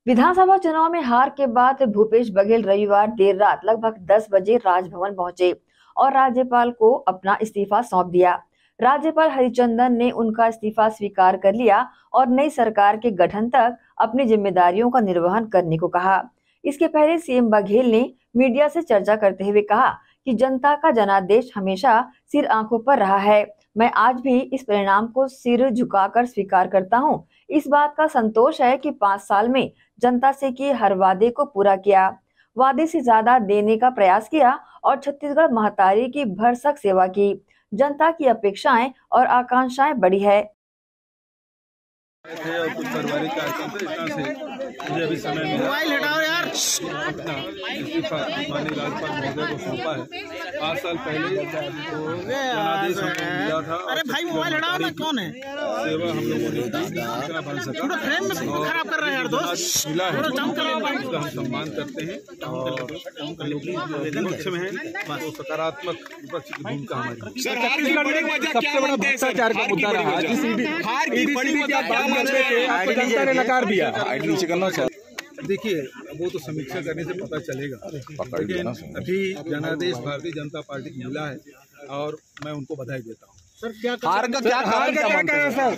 विधानसभा चुनाव में हार के बाद भूपेश बघेल रविवार देर रात लगभग 10 बजे राजभवन पहुंचे और राज्यपाल को अपना इस्तीफा सौंप दिया। राज्यपाल हरिचंदन ने उनका इस्तीफा स्वीकार कर लिया और नई सरकार के गठन तक अपनी जिम्मेदारियों का निर्वहन करने को कहा। इसके पहले सीएम बघेल ने मीडिया से चर्चा करते हुए कहा कि जनता का जनादेश हमेशा सिर आंखों पर रहा है। मैं आज भी इस परिणाम को सिर झुकाकर स्वीकार करता हूं। इस बात का संतोष है कि 5 साल में जनता से किए हर वादे को पूरा किया, वादे से ज्यादा देने का प्रयास किया और छत्तीसगढ़ महतारी की भरसक सेवा की। जनता की अपेक्षाएं और आकांक्षाएं बड़ी है। थे और कुछ पारिवारिक कार्यक्रम थे, इतना से मुझे अभी समय मिला मोबाइल हटाओ यार अपना इस्तीफा माननीय राज्यपाल महोदय को सौंपा है। 5 साल पहले तो जनादेश हमको मिला था। अरे भाई मोबाइल हटाओ ना, कौन है सेवा हम लोगों ने जितना बन सका खराब कर रहे हैं यार दोस्त मिला है, उसका हम सम्मान करते हैं और विपक्ष में है तो सकारात्मक विपक्ष की भूमिका हमारी। सबसे बड़ा भ्रष्टाचार का मुद्दा रहा जनता ने नकार दिया। देखिए वो तो समीक्षा करने से पता चलेगा, लेकिन अभी जनादेश भारतीय जनता पार्टी को मिला है और मैं उनको बधाई देता हूँ। सर क्या हार का क्या कारण है सर?